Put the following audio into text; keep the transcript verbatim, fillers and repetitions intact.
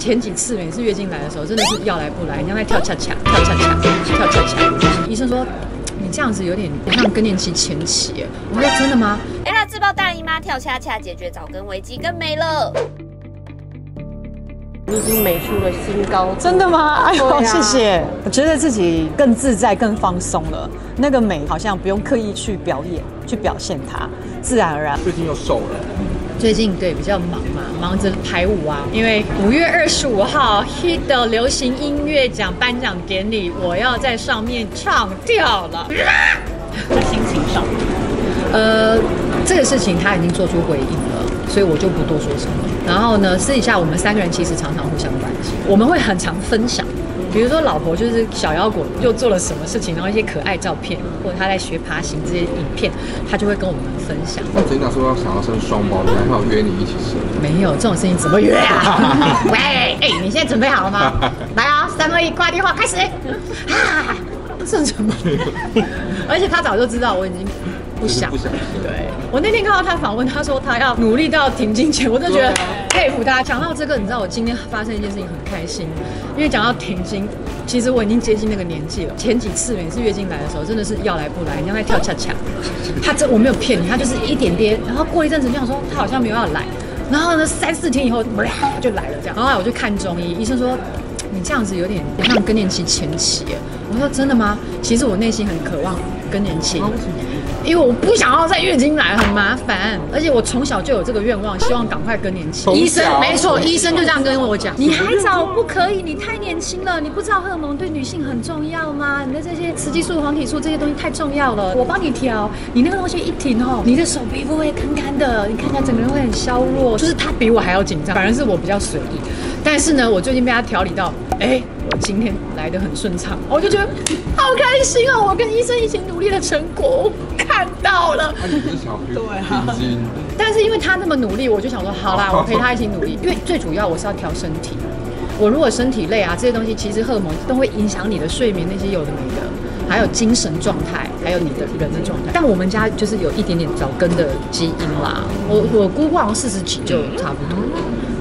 前几次每次月经来的时候，真的是要来不来，你像在跳恰恰、跳恰恰、跳恰恰。医生说你这样子有点像更年期前期。我说真的吗？ 哎，那自曝大姨妈跳恰恰解决早更危机更美了。 你已经美出了新高度， 真的吗？哎呦， 啊、 谢谢！我觉得自己更自在、更放松了。那个美好像不用刻意去表演、去表现它，自然而然。 最近又瘦了。 最近对比较忙嘛，忙着排舞啊。因为五月二十五号 H I T 流行音乐奖颁奖典礼，我要在上面唱跳了。 在心情上， 呃，这个事情他已经做出回应了，所以我就不多说什么。 然后呢，私底下我们三个人其实常常互相关心，我们会很常分享，比如说老婆就是小腰果又做了什么事情，然后一些可爱照片，或者她在学爬行这些影片，她就会跟我们分享。 那真的说要想要生双胞胎，还有约你一起生？ 没有这种事情怎么约啊？喂，哎、欸，你现在准备好了吗？来啊，三二一，挂电话，开始。啊，这怎么？而且他早就知道我已经。 不想， 不想。 对，我那天看到他访问，他说他要努力到停经前，我就觉得佩服他。讲到这个，你知道我今天发生一件事情很开心，因为讲到停经，其实我已经接近那个年纪了。前几次每次月经来的时候，真的是要来不来，你像在跳恰恰。他这我没有骗你，他就是一点点，然后过一阵子就想说他好像没有要来，然后呢三四天以后就来了这样。然后后来我就看中医，医生说你这样子有点像更年期前期。我说真的吗？其实我内心很渴望更年期。 因为我不想要再月经来，很麻烦，而且我从小就有这个愿望，希望赶快更年期。医生没错，医生就这样跟我讲，你还早，不可以，你太年轻了，你不知道荷尔蒙对女性很重要吗？你的这些雌激素、黄体素这些东西太重要了，我帮你调，你那个东西一停哦，你的手皮肤会干干的，你看起来整个人会很消弱，就是他比我还要紧张，反而是我比较随意。但是呢，我最近被他调理到，哎。 我今天来得很顺畅，我就觉得好开心哦！我跟医生一起努力的成果，我看到了。 那你不是想去停经？ 但是因为他那么努力，我就想说，好啦，我陪他一起努力。因为最主要我是要调身体，我如果身体累啊，这些东西其实荷尔蒙都会影响你的睡眠，那些有的没的，还有精神状态，还有你的人的状态。但我们家就是有一点点早更的基因啦，我我姑姑好像四十几就差不多。